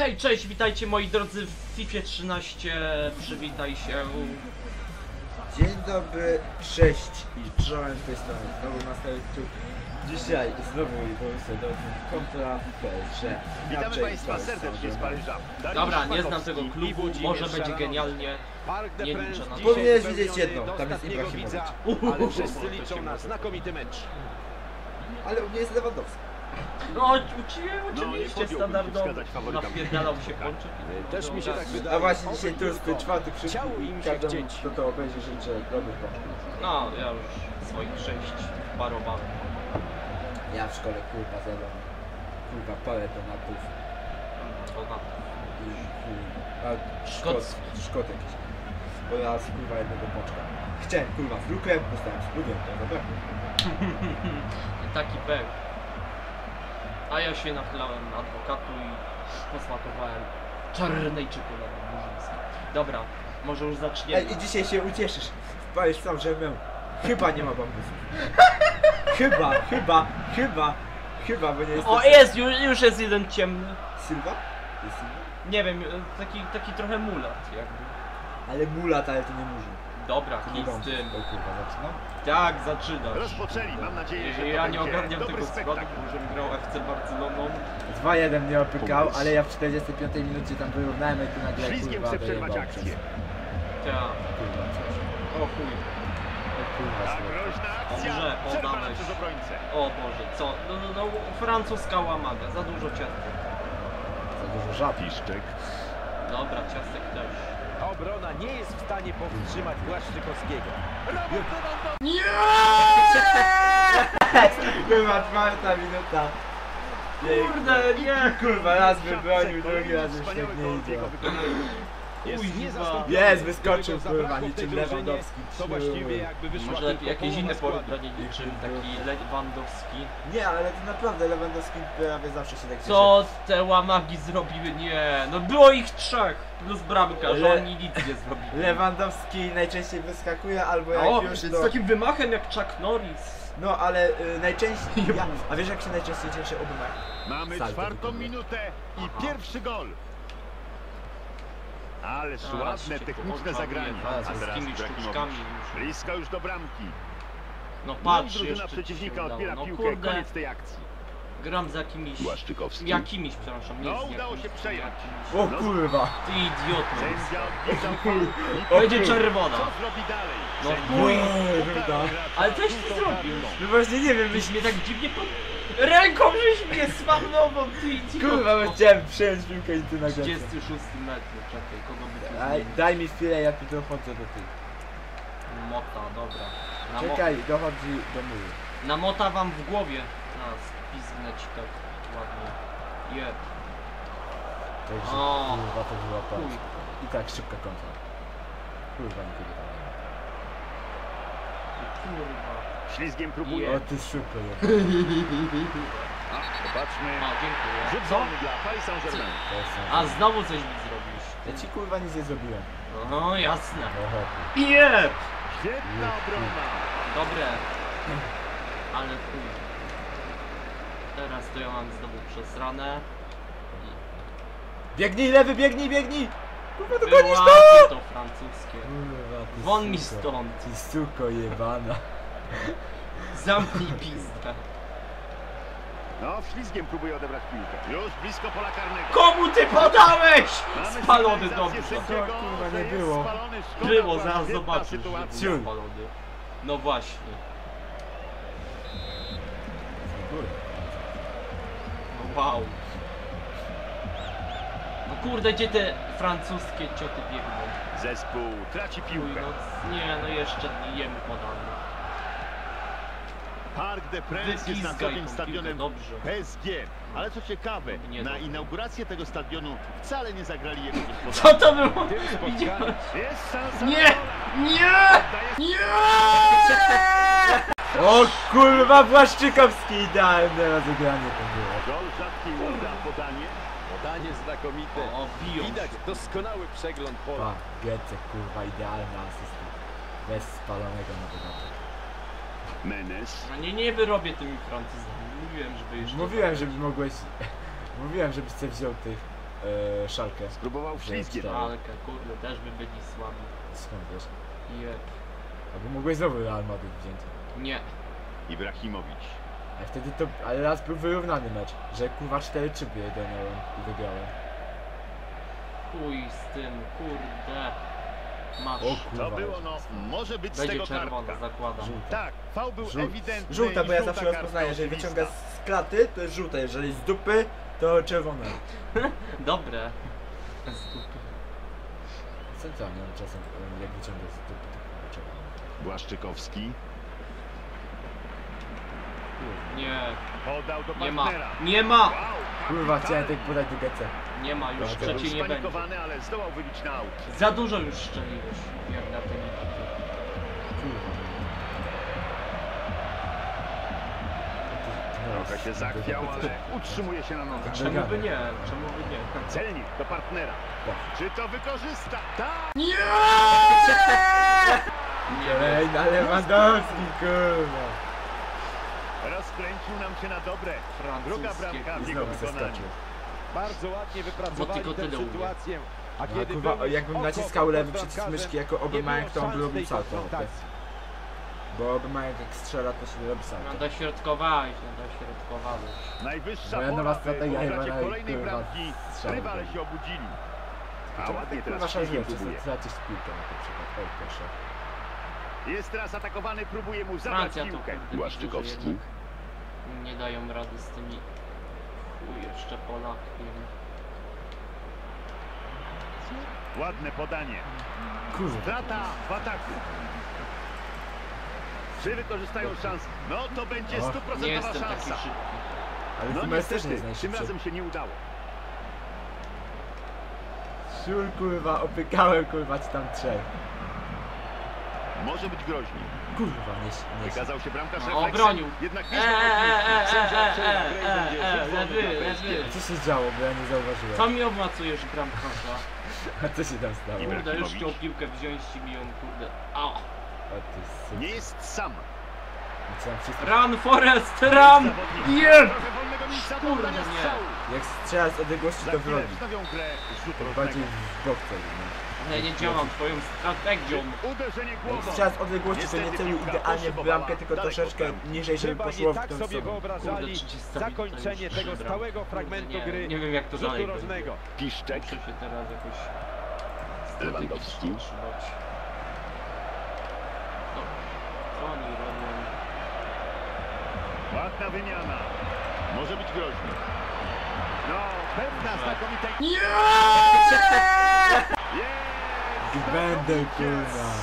Hej, cześć, witajcie moi drodzy w FIFA 13, przywitaj się. Dzień dobry, cześć i czołem z tej strony, znowu na tu. Dzisiaj znowu Borussia Dortmund kontra PSG. Witamy Państwa serdecznie z Paryża. Dobra, nie znam tego klubu, może będzie genialnie. Nie liczę na to. Powinieneś wiedzieć jedno, tam jest Ibrahimowicz. Ale wszyscy liczą na znakomity mecz. Ale u mnie jest Lewandowski. No, oczywiście standardowo faworytom. napierdalał się Pączek. Też mi się tak wydaje. A właśnie dzisiaj to jest czwarty krzyk Chciało i im się każdemu chcieć. kto to obejrzy życzę dobrych pączków. No, ja już swoich 6 parowałem. Ja w szkole kurwa zjadłem parę donatów To na i szkot jakiś. Oraz kurwa jednego pączka. Chciałem kurwa z lukrem, dostałem z lukrem, to zabrakło. taki pech. A ja się nachylałem na adwokatu i posmakowałem czarnej czekolady murzyńskiej. Dobra, może już zaczniemy. Ej, i dzisiaj się ucieszysz. Powiesz sam, że miał. Chyba nie ma bambusów. Chyba, bo nie jest. O, jest, już jest jeden ciemny. Silva? Jest Silva? Nie wiem, taki trochę mulat jakby. Ale mulat, ale to nie murzyn. Dobra, To nie kij z bambus. tym. O kurwa, zaczynam? Tak, zaczynasz. Rozpoczęli, mam nadzieję, że to Ja nie będzie ogarniam dobry tego składu, spektakl. żebym grał FC Barceloną. 2-1 mnie opykał, ale ja w 45 minucie tam wyrównałem i tu nagle Ślizgiem kurwa chce przerwać dojebał akcję. Ja. Kurwa, coś. O chuj. O kurwa, Ta słabo. groźna akcja Dobrze, przerwana podałeś. przez obrońcę. O Boże, co? No, francuska łamaga, za dużo ciastek. Za dużo żab. Piszczek. Dobra, ciastek też. Obrona nie jest w stanie powstrzymać Błaszczykowskiego. Kurwa, czwarta minuta. Kurde, nie! Kurwa, raz wybronił, drugi raz już Wspaniały tak nie gol idzie. jego wykonania. Jest Kuźwa. niezastąpiony. Jest, wyskoczył, Którego kurwa, zabrakło w niczym tej drużynie, Lewandowski. To właściwie jakby wyszła Może lepiej tylko jakieś inne połowa składu. porównanie niczym taki Lewandowski. Nie, ale to naprawdę Lewandowski prawie zawsze się tak cieszy. Co te łamagi zrobiły? Nie, no było ich 3 plus bramkarz, Le- oni nic nie zrobili. Lewandowski najczęściej wyskakuje, albo jak O, już z to... takim wymachem jak Chuck Norris. No, ale najczęściej... A wiesz jak się najczęściej cieszy Obumek? Mamy Salto czwartą wykonuje. minutę i Aha. pierwszy gol. Ależ ładne, techniczne zagranie. A, A z teraz takimi sztuczkami Ibrahimowicz. już. Blisko już do bramki. No No i patrz, drużyna jeszcze ci przeciwnika się udało. odbiera No piłkę. kurde, Koniec tej akcji. gram z jakimiś... Błaszczykowski. przepraszam, nie No, z udało się jakimiś, przejąć. O kurwa! Ty idioto. Sędzia odpisał faul. Będzie czerwona. Co zrobi dalej? No Sędzia chuj. ukarał gracza Ale coś ty żółtą zrobił. kartką. No właśnie nie wiem, Byś mnie tak dziwnie pod... Ręką żeś mnie spawnował, ty idioto. kurwa, bo chciałem przejąć piłkę i ty na 36 metr, czekaj, kogo by tu Daj, zmienić? daj mi chwilę, ja tu dochodzę do tych. Mota, dobra. Czekaj, dochodzi do muru. Na mota wam w głowie. Na spizgnę ci tak ładnie. Jeb. Także O, kurwa to była chuj. patrz. I tak szybka kontra. Kurwa nikogo tam nie Kurwa. Ślizgiem próbuje. ma. O ty super. Popatrzmy. A, dziękuję. Rzut Co? wolny dla Paris Saint-Germain. A, znowu coś mi zrobisz. Ja ci kurwa nic nie zrobiłem. No, jasne. Oho. Jeb. Świetna obrona. Dobre. Ale chuj. Teraz to ja mam znowu przesrane. Biegnij lewy, biegnij, biegnij! Kurwa to Było gonisz to francuskie. Kurwa ty Won mi suko. stąd. Ty suko jebana. Zamknij pizdę. No, ślizgiem próbuje odebrać piłkę. Już blisko pola karnego. Komu ty podałeś? Mamy Spalony sygnalizację dobrze. sędziego, To, kurwa, że nie jest było. spalony. Szkoda, Było, była zaraz świetna zobaczysz, że sytuacja. był spalony. No właśnie. No wow. No kurde, gdzie te francuskie cioty biegną? Zespół traci Chuj, piłkę. no nie, no jeszcze jemy podane. Parc des Princes jest Wypizgaj następnym tą stadionem piłkę, dobrze. PSG. Ale co ciekawe, Nie na dobrze. inaugurację tego stadionu wcale nie zagrali jego Co gospodarze. to było? W tym spotkaniu Widziałeś? jest szansa Nie! na gola. Nie! Oddaje Nie! O kurwa, Błaszczykowski idealne rozegranie to było. gol, rzadkiej uda podanie. Podanie znakomite. O, biją Widać się. doskonały przegląd Pa, pola. Gecek kurwa, idealna asysta. Bez spalonego na dodatek. Menes. No nie wyrobię tymi Francuzami. Mówiłem, żeby jeszcze... Mówiłem, żeby mogłeś... Mówiłem, żebyś sobie wziął tych Szalkę. Spróbował ślizgiem. Tak. Szalkę, kurde, też by byli słabi. Skąd wiesz? Jeb. Albo mogłeś znowu Real Madrid wziąć. Nie. Ibrahimowicz. A wtedy to, ale raz był wyrównany mecz, że kurwa 4-3 miałem i wygrałem. Chuj z tym, kurde. Masz. O kurwa. To było, no, może być z Będzie tego czerwona, kartka. zakładam. Żółta. Tak, faul był ewidentny. Żółta, bo i ja żółta zawsze kartka rozpoznaję, jeżeli oczywista. wyciąga z klaty, to jest żółte, jeżeli z dupy, to czerwone. Dobre. Centralnie czasem, jak wyciąga z dupy, to kurwa czerwone. Błaszczykowski Nie, podał do nie ma. partnera. Nie ma! Wow, Kurwa, chciałem kapitalnie. tak podać do GC. Nie ma, już Dobra, Był trzeciej nie będzie. spanikowany, ale zdołał wybić na aut. Za dużo już strzeliłeś, jak na tym. Kurwa. Trochę się zachwiał, ale utrzymuje się na nogach. Czemu by nie? Czemu by nie? Celnik do partnera. Czy to wykorzysta? Tak! Nie Ej, na Lewandowski, kurwa. Rozkręcił nam się na dobre. Druga francuskie. bramka w I jego znowu wykonaniu. zeskoczył. Bardzo ładnie Bo wypracowali tylko tę tyle umie. sytuację. A No, kiedy kurwa, byłeś jakbym oko naciskał pod lewy przycisk bramkarzem, myszki jako nie Obamayan, było to on by szans robił tej salto. konfrontacji. Bo Obamayan jak strzela, to się robi salto. No dośrodkowałeś, no dośrodkowałeś. Najwyższa Moja pora, nowa by strategia po chyba utracie na- kolejnej kurwa, bramki strzał rywale robi. się obudzili. A Czemu ładnie tak teraz kurwa szarżuje, ślizgiem próbuje. tracisz piłkę na to przykład. Oj, proszę. Jest teraz atakowany, próbuje mu zabrać Francja to piłkę. kurde, Błaszczykowski. widzę, że jednak nie dają rady z tymi. Chuj, jeszcze Polakiem. Ładne podanie. Kurwa. Strata w ataku. Czy wykorzystają szansę? No to będzie O, Nie 100% jestem taki szansa. szybki. Ale No Hummels też niestety, nie jest tym najszybszy. razem się nie udało. Szur, kurwa, opykałem, kurwa, ci tam trzech. Może być groźnie. Kurwa, nie Wykazał się bramkarz No, refleksem. obronił. Jednak nie zdołał. Sędzia przejął grę i będzie wyzwolony lewy, dla PSG. lewy. Co się działo, bo ja nie zauważyłem. Co mi obmacujesz bramkarza? A co się tam stało? Ibra- Kurde, już Ibrahimowicz. chciał piłkę wziąć i mi ją, kurde. Au. A ty Nie jest sam. Co tam wszyscy... Run, Forest, run! Zawodnik Jeb! trochę wolnego miejsca do Kurde, oddania nie. strzału. Jak strzela z odległości, Za to chwilę wyrobi. wznowią grę rzut Tak rożnego. bardziej w bok celuj, no. Ale nie działam twoją strategią. Uderzenie Jak głową. strzela z odległości, to nie Niestety celuj piłka idealnie w poszybowała bramkę, tylko daleko troszeczkę od bramki. niżej, żeby Chyba poszło nie w tak tą sobie stronę. wyobrażali Kurde, 300 zakończenie to już tego bram. stałego Kurde, fragmentu nie, gry Nie wiem jak to rzutu dalej rożnego. Piszczek. Muszę się teraz jakoś Lewandowski. strategicznie trzymać. No, co oni robią? Ładna wymiana. Może być groźnie. No, pewna znakomita... Jest! Będę, kurwa.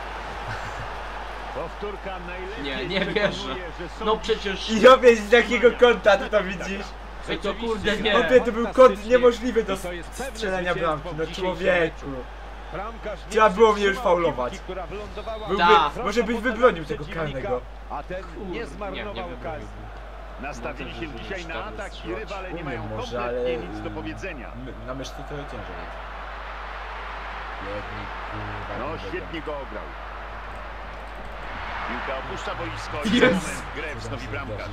Powtórka najlepiej Nie wierzę. przekonuje, że są No przecież... I robię z jakiego kąta, ty to widzisz? Ej, to kurde nie. Chłopie, to był kąt niemożliwy do I to jest pewne strzelania zwycięstwo bramki, w no dzisiejszym człowieku. meczu. Bramkarz nie Trzeba było mnie już przytrzymał faulować. piłki, która wylądowała Byłby, Da. może byś wybronił tego karnego. A ten nie zmarnował okazji. Nastawili się Może, dzisiaj żeby na sztaby atak i strzelać. rywale nie Umiem mają może, kompletnie ale... nic do powiedzenia. Na myszce to ciężej jest. Biedny, kurwa. No, nie świetnie go ograł. Piłka opuszcza boisko i Jest! za moment grę wiem. wznowi bramkarz.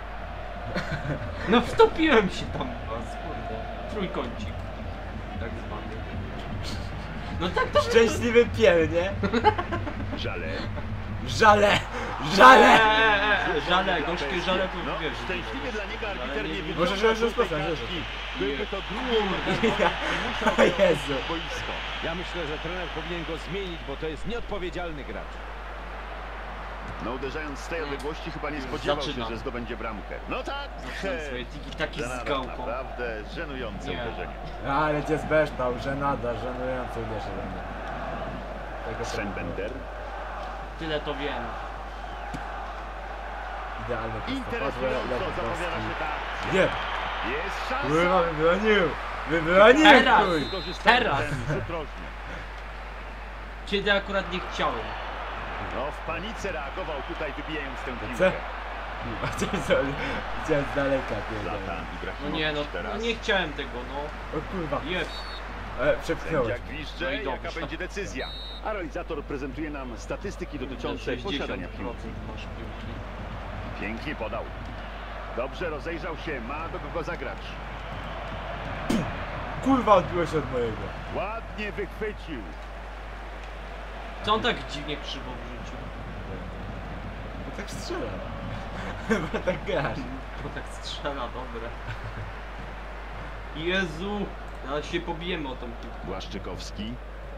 No wtopiłem się tam w was, kurde. Trójkącik. Tak zwany. No tak to Szczęśliwy piel, nie? Żale. Żale! Żale! Żale, gorzkie żale to No, wiesz. szczęśliwie dla niego arbiter nie widzę. Może, wyciąga że żółtej rozpoznał, że- kartki. Byłby to drugi Ja- i musiał O Jezu. opuścić boisko. Ja myślę, że trener powinien go zmienić, bo to jest nieodpowiedzialny gracz. No uderzając z tej odległości chyba nie spodziewał się, Zaczynam. że zdobędzie bramkę. No tak! Zaczynam swoje tiki taki z Żenada, gałką. naprawdę żenujące Nie. uderzenie. Ale cię zbeształ, żenada, żenujący uderzenie. Tego Sven to było. Bender. Tyle to wiem. Idealny Interesująco zapowiada się ta akcja. Nie! Jest Kurwa, szansa. wybronił! Wybronił, Teraz! chuj! Wykorzystał Teraz. ten rzut rożny. Kiedy akurat nie chciałem. No w panice reagował tutaj, wybijając tę Co? piłkę. Chciałem z daleka, pierdolę. Zlatan No Ibrahimowicz nie, no teraz. nie chciałem tego, no. O kurwa, Jest. przepchnąłeś. Sędzia gwizdże, No i jaka dobrze. będzie decyzja. A realizator prezentuje nam statystyki dotyczące 60% posiadania piłki. masz piłki. Pięknie podał. Dobrze rozejrzał się, ma do kogo zagrać. Kurwa, odbiłeś od mojego. Ładnie wychwycił. Co on tak dziwnie krzywo w życiu? Bo tak strzela. Bo tak grasz. Bo tak strzela, dobre. Jezu! Ale się pobijemy o tą piłkę. Błaszczykowski.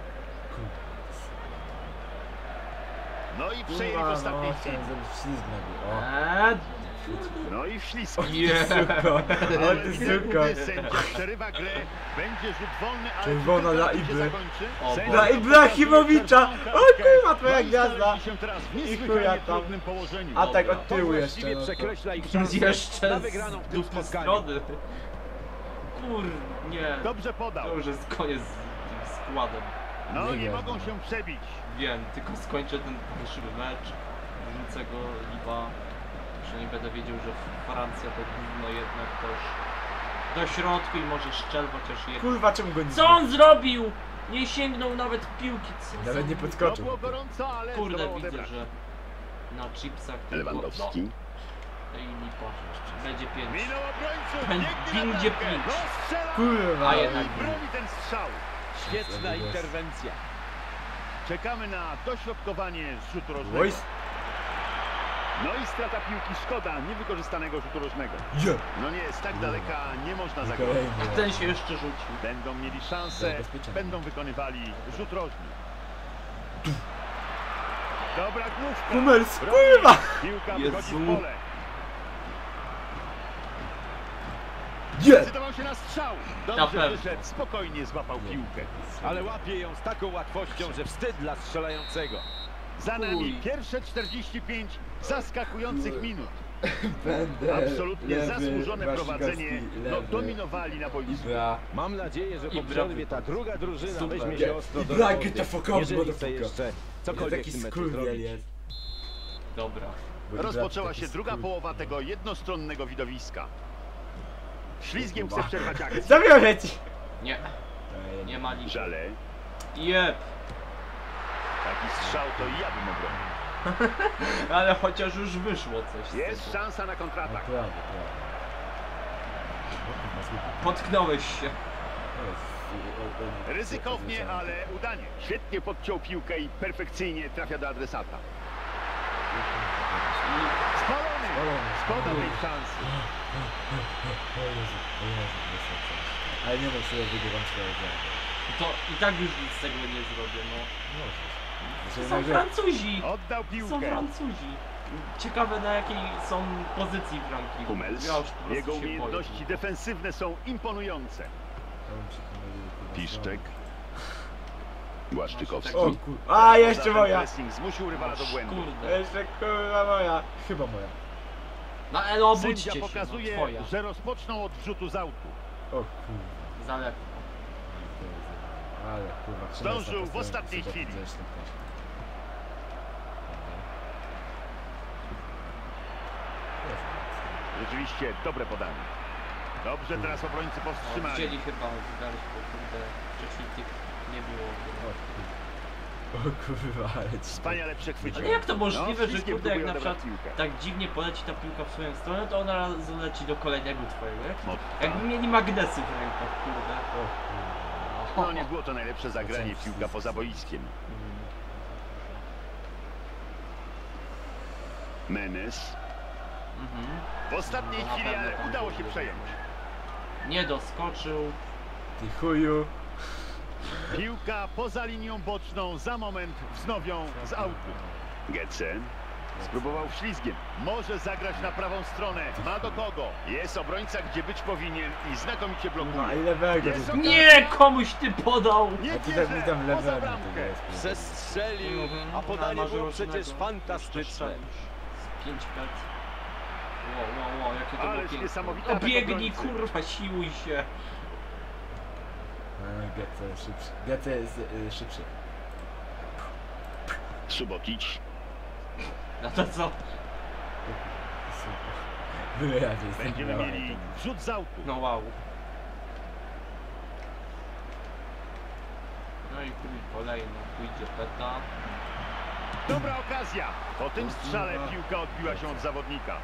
No i przejęli w ostatniej chwili. Ślizg na górę. Eee, No i ślisko. nie. Suko. O Ale ty chwilę suko. gdy sędzia przerywa grę, będzie rzut wolny, ale Czerwona czy dla ten się Ibry. zakończy? O, Sędzia Dla Ibrahimowicza! O kurwa, twoja No i gwiazda! znaleźli się teraz w I chuja niesłychanie tam. trudnym położeniu. A tak Dobra. od To tyłu właściwie jeszcze. No to. przekreśla ich szansę Jeszcze na wygraną w z tym dupy spotkaniu. strony. Kur... nie. Dobrze podał. To już jest koniec z tym składem. No Nie nie wiem. mogą się przebić. Wiem, tylko skończę ten dzisiejszy mecz. Wrzucę go liba. Że nie będę wiedział, że Francja to gówno jednak też. Do środku i może szczel chociaż jeden. Kurwa, czemu go nie Co on zrobił? Nie sięgnął nawet piłki. Co Nawet nie za- To podskoczył. było gorąco, ale Kurde, zdołał widzę, odebrać. że na chipsach tylko... Lewandowski. No, i lipa. Będzie 5. Minął obrońców. Będzie biegnie na bramkę. pięć. No strzela. Kurwa. A I jednak broni ten strzał. Świetna interwencja. Czekamy na dośrodkowanie z rzutu rożnego. Wojs. No i strata piłki, szkoda niewykorzystanego rzutu rożnego. Je. No nie, z tak daleka nie można zagrać. Kolejny. Ten się jeszcze rzucił. Będą mieli szansę, Zabezpieczenie. będą wykonywali rzut rożny. Dobra główka. Hummels, Broni. kurwa! Piłka Jezu. wychodzi w pole. Je. Zdecydował się na strzał. Na Dobrze pewno. wyszedł, spokojnie złapał piłkę. Ale łapie ją z taką łatwością, że wstyd dla strzelającego. Za nami Uj. pierwsze 45 zaskakujących minut. Będę Absolutnie lewy, zasłużone Waszkowski, prowadzenie. No, lewy. dominowali na boisku. Ibra. Mam nadzieję, że po Ibra przerwie ta druga drużyna Super. weźmie się ostro do Ibra, roboty. get the fuck out, Jeżeli chce motherfucker. jeszcze Jest cokolwiek taki w tym meczu skurwiel zrobić. jest. Dobra. Bo Ibra Rozpoczęła taki się druga skurwiel. połowa tego jednostronnego widowiska. Ślizgiem chce przerwać akcję. Zabiorę ci! Nie, nie ma liczby. Żale. Jeb. Taki strzał to i ja bym obronił. Ale chociaż już wyszło coś z Jest tego. szansa na kontratak. Naprawdę, prawda. Potknąłeś się. Ryzykownie, ale udanie. Świetnie podciął piłkę i perfekcyjnie trafia do adresata. Spalony! Szkoda tej szansy. Ale nie wiem, sobie wygrywam swoje grę. To i tak już nic z tego nie zrobię, no. To są Możesz. Francuzi! Oddał To są piłkę. Francuzi. Ciekawe na jakiej są pozycji w rankingu. Hummels. Ja już po prostu Jego się umiejętności boję. defensywne są imponujące. Piszczek. Błaszczykowski. O kur... A, jeszcze Ten moja! pressing zmusił rywala do błędu. Kurde. Jeszcze kurwa moja! Chyba moja. No, no obudźcie Sędzia się, no, pokazuje, twoja. że rozpoczną od rzutu z autu. O kurwa. Za lekko. Ale kurwa. Zdążył w ostatniej chwili. Rzeczywiście dobre podanie. Dobrze, teraz obrońcy No, powstrzymali. chcieli chyba wydać, bo kurde, wcześniej tych nie było. O kurwa, ale ci... Wspaniale przechwycił. Ale jak to możliwe, że ślizgiem kurde, jak próbuje na przykład odebrać piłkę. tak dziwnie poleci ta piłka w swoją stronę, to ona razu leci do kolejnego twojego. Motta. Jakby mieli magnesy w rękach, kurde. O kurwa. No nie było to najlepsze zagranie, piłka poza boiskiem. Menes. Mhm. W ostatniej Na chwili, pewno ale tam udało było się przejąć. Nie doskoczył. Ty chuju. Piłka poza linią boczną, za moment wznowią z autu. Getze spróbował ślizgiem. Może zagrać na prawą stronę. Ma do kogo. Jest obrońca, gdzie być powinien i znakomicie No blokuje. i lewego. Jest to- okazja. Nie, komuś ty podał! Nie A ty bierze, tam mi tam poza lewego bramkę. tego jest. Przestrzelił, a podanie Na było różnego. przecież Jeszcze fantastyczne. strzelił. Z 5 pet. Wow, jakie to było Ależ piękne. niesamowita No atak biegnij, obrońcy. kurwa, siłuj się. Gece jest szybszy. Gece jest szybszy. Subotić. No to co? Byle ja gdzieś Będziemy mieli rzut z autu. No wow. No i chuj, kolejna. Pójdzie peta. Dobra okazja. Po tym strzale piłka odbiła się od zawodnika.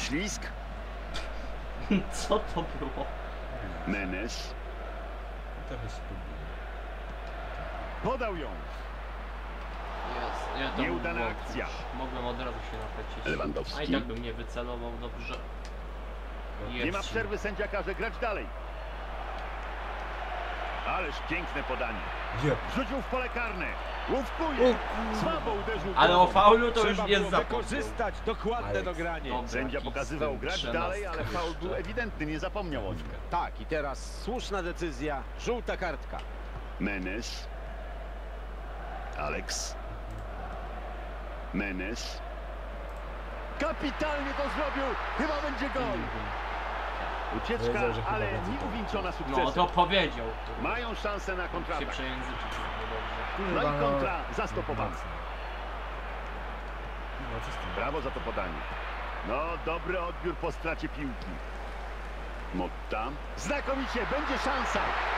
Ślizg. Co to było? Menes. Trochę się pobiło. Podał ją. Jest, nie, to Nieudana było- akcja. Mogłem od razu się nachwycić. Lewandowski. A i tak bym nie wycelował dobrze. Nie ma przerwy, sędzia każe grać dalej. Ależ piękne podanie. Jeb. Wrzucił w pole karne. Łówkuje. Słabo uderzył. Ale o głową. faulu to już Trzeba nie było zapomniał. wykorzystać dokładne Alex. dogranie. Dobra, Sędzia kij z pokazywał tym grać 13 dalej, ale faul jeszcze. był ewidentny, nie zapomniał o nim. Tak, i teraz słuszna decyzja, żółta kartka. Menes. Alex. Menes. Kapitalnie to zrobił. Chyba będzie gol. Ucieczka, Wiedział, że chyba ale będzie nie gol. uwieńczona sukcesem. No to powiedział. Mają szansę na Się kontratak. przejęzyczyć dobrze. No i kontra zastopowana. No co z tym? Brawo za to podanie. No, dobry odbiór po stracie piłki. Motta. Znakomicie, będzie szansa.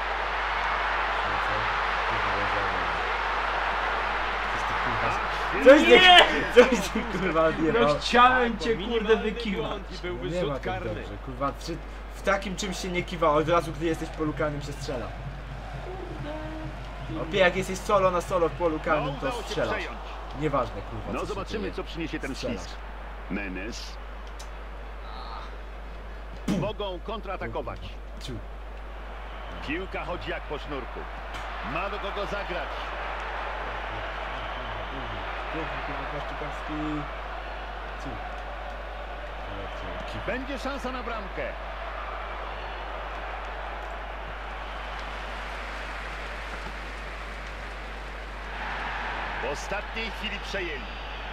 Ach, Coś świetnie. ty, coś ty kurwa odjebał. No chciałem cię Bo kurde minimalny wykiwać. błąd i byłby Nie ma rzut tak karny. dobrze, kurwa. W takim czymś się nie kiwa, od razu gdy jesteś polukanym się strzela. Opie, jak jesteś solo na solo w polu No, karnym, to udało się strzelasz. przejąć. Nieważne kurwa. No co się zobaczymy, dzieje. co przyniesie ten Strzelasz. ślizg. Menes. Mogą kontratakować. Ciu. Piłka chodzi jak po sznurku. Ma do kogo zagrać. Piękny kurwa Kaszczykowski. Ciu. Będzie szansa na bramkę. W ostatniej chwili przejęli.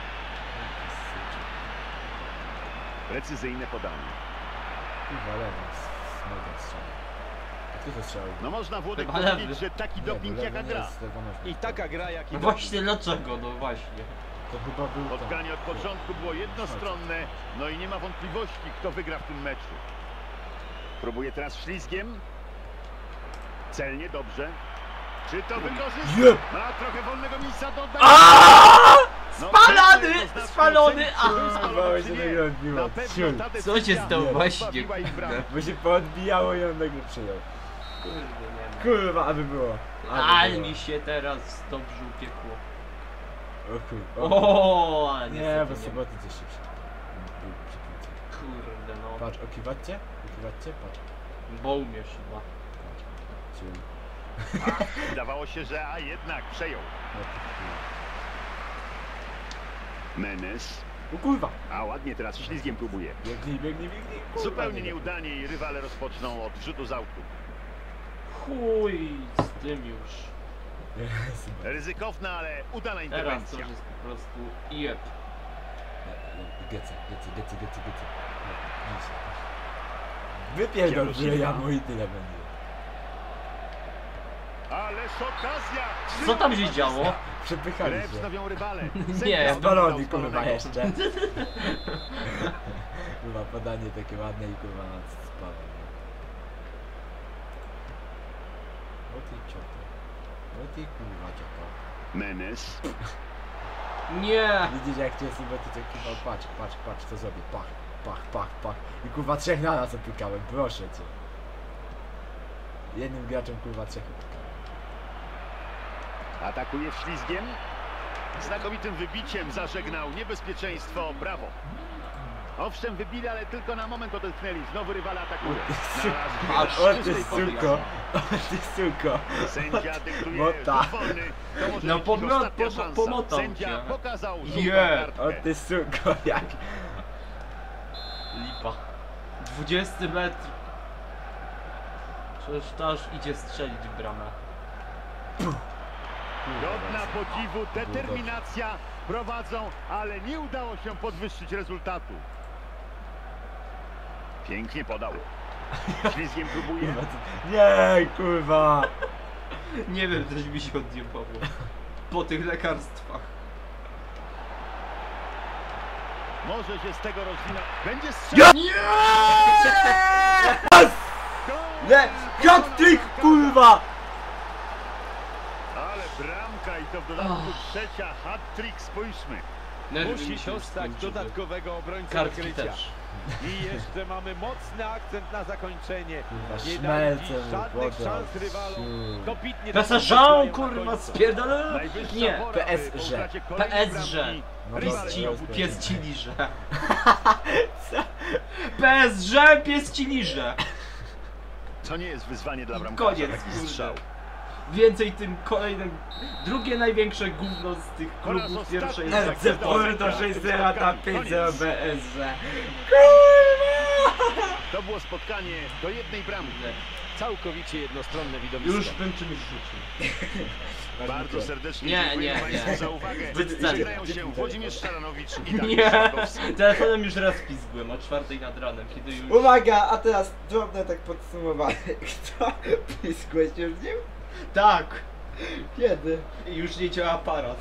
Precyzyjne podanie. Kurwa lewy z nogą strzela. A kto to strzelał? No można Włodek Chyba powiedzieć, lewy. że taki Nie, doping bo lewy jaka nie gra. jest lewonożny. I taka gra, jak i No doping. właśnie dlaczego? No właśnie. To chyba był ten. Spotkanie od początku było jednostronne, no i nie ma wątpliwości, kto wygra w tym meczu. Próbuje teraz ślizgiem. Celnie, dobrze. Czy to wykorzysta? Jeb! Ma trochę wolnego miejsca do Aaaa! No, Spalony! jednoznacznie Spalony! ocenić, czy był A! spalony, Bałeś czy się nie. tego odbiło. Na pewno Ciul. ta Co decyzja się stało właśnie? pozbawiła ich bramki. Bo się poodbijało i on nagle przyjął. Kurde, nie ma. Kurwa, aby było. Ale mi się teraz dobrze upiekło. O kurwa. O, ale Nie, niestety bo nie. soboty coś się przypięcie. Kurde no. Patrz, okiwacie? Okiwacie? Patrz. Bo umiesz chyba. Ciul. Wydawało się, że a jednak przejął. No, kurwa. Menes. O kurwa! A ładnie teraz ślizgiem próbuje. Biegnij, biegnij, biegnij. Kurwa, Zupełnie nie. nieudanie i rywale rozpoczną od rzutu z autu. Chuj z tym już. Jezu, bo- Ryzykowna, ale udana Teraz to interwencja. już jest po prostu jeb. Gece. Wypierdol, że ja mu i tyle będzie. Ależ okazja! Co tam się działo? Przepychali Grę się. wznowią rywale. Nie, Sędzia Spalony oddał kurwa spalonego. jeszcze. Kurwa, podanie takie ładne i kurwa spalone. O ty cioto. O ty kurwa cioto. Menes. Nie! Widzisz jak cię jest bo ty cię kurwa patrz co zrobię. Pach. I kurwa trzech na nas opykałem, proszę cię. Jednym graczem kurwa trzech opykałem. Atakuje ślizgiem. Znakomitym wybiciem zażegnał niebezpieczeństwo. Brawo. Owszem, wybili, ale tylko na moment odetchnęli. Znowu rywale atakuje. Patrz, O ty czystej suko. O ty suko. Sędzia dyktuje Mota. rzut wolny. To może No, być pomiot- ostatnia po- szansa. pomotał Sędzia cię. pokazał żółtą Je. O kartkę. ty suko, jak. Lipa. 20 metr. Przecież to aż idzie strzelić w bramę. Godna podziwu, determinacja. Prowadzą, ale nie udało się podwyższyć rezultatu. Pięknie podał. Ślizgiem próbuje. Kurwa, nie, kurwa. Nie wiem, coś mi się odjebało. Po tych lekarstwach. Może się z tego rozwinąć. Będzie strzelał. Nie! Nie, hat-trick, kurwa. Ale bramka i to w dodatku trzecia hat-trick. Spójrzmy. Nerwy mi Musi się dostać skończyły. dodatkowego obrońcę Kartki wykrycia. też. I jeszcze mamy mocny akcent na zakończenie. Kurwa, Nie dali szmelce dziś mu żadnych podał. szans rywalom. Dobitnie PSG, dokończyli kurwa, na końcu. spierdolę! Najwyższa Nie, pora, by PSG. po utracie kolejnej PSG. bramki No rywale dobra, miał dobra. Pies ci liże. PSG, pies ci liże. To nie jest wyzwanie dla bramkarza. Koniec, taki kurde. strzał. Więcej tym kolejnym, drugie największe gówno z tych Po raz klubów ostatni. pierwszej FC lidze. Porto 6-0, tam 5-0 BSG. To było spotkanie do jednej bramki. Całkowicie jednostronne widowisko. Już bym czymś rzucił. Bardzo serdecznie Nie, dziękuję nie, Państwu nie. za uwagę. Zbyt cennie. Żegnają się Włodzimierz Szaranowicz i Dariusz Nie, Szlachowski. telefonem już raz pizgłem o 4 nad ranem, kiedy już... Uwaga, a teraz drobne tak podsumowanie. Kto piskłeś już nim? Tak! Kiedy? I już nie działa aparat.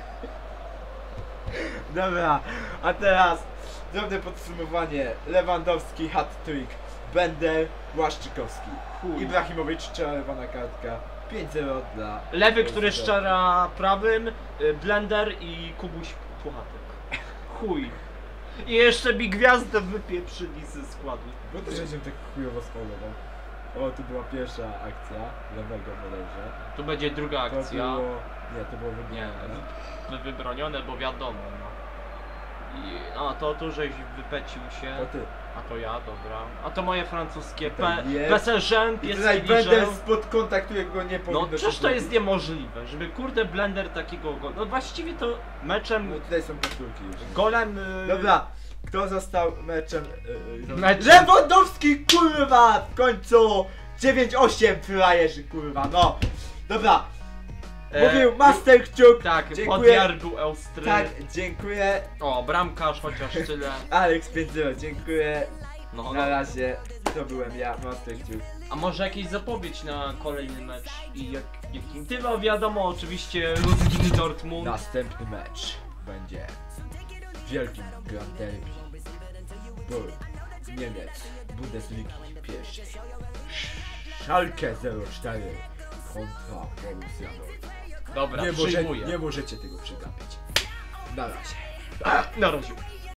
Dobra, a teraz drobne podsumowanie. Lewandowski hat-trick, Bender, Błaszczykowski. Chuj. Ibrahimowicz, czerwona kartka. 5-0 dla... Lewy, który szczera prawym, Blender i Kubuś Puchatek. Chuj. I jeszcze mi gwiazdę wypieprzyli ze składu. Bo też się tak chujowo spaulował. O, tu była pierwsza akcja lewego bodajże. Tu będzie druga To akcja. było... Nie, to było Nie, wybrane. wybronione, bo wiadomo. No. I, a to tu żeś wypecił się. To ty. A to ja, dobra. A to moje francuskie To jest. PSG, I tutaj pies Bender spod kąta, którego nie powinno No się przecież to zrobić. jest niemożliwe, żeby kurde Blender takiego go... No właściwie to meczem, No tutaj są powtórki już. golem... Dobra, kto został meczem? Meczem. Lewandowski, kurwa! W końcu! 9-8 frajerzy, kurwa, no! Dobra, mówił Master Kciuk. Tak, pod dziękuję. Jargu Eustry. Tak, dziękuję. O, bramkarz chociaż tyle. Alex 5-0, dziękuję. No, Na no. razie, to byłem ja, Master Kciuk. A może jakieś zapowiedź na kolejny mecz i jakim tylo wiadomo oczywiście Luzgin Dortmund. Następny mecz będzie w wielkim Grand Derby. Burg, Niemiec, Bundesligi pierwszy. Schalke 04 kontra Borussia Dortmund. Dobra, przyjmuję. Nie możecie tego przegapić. Na razie. Na razie.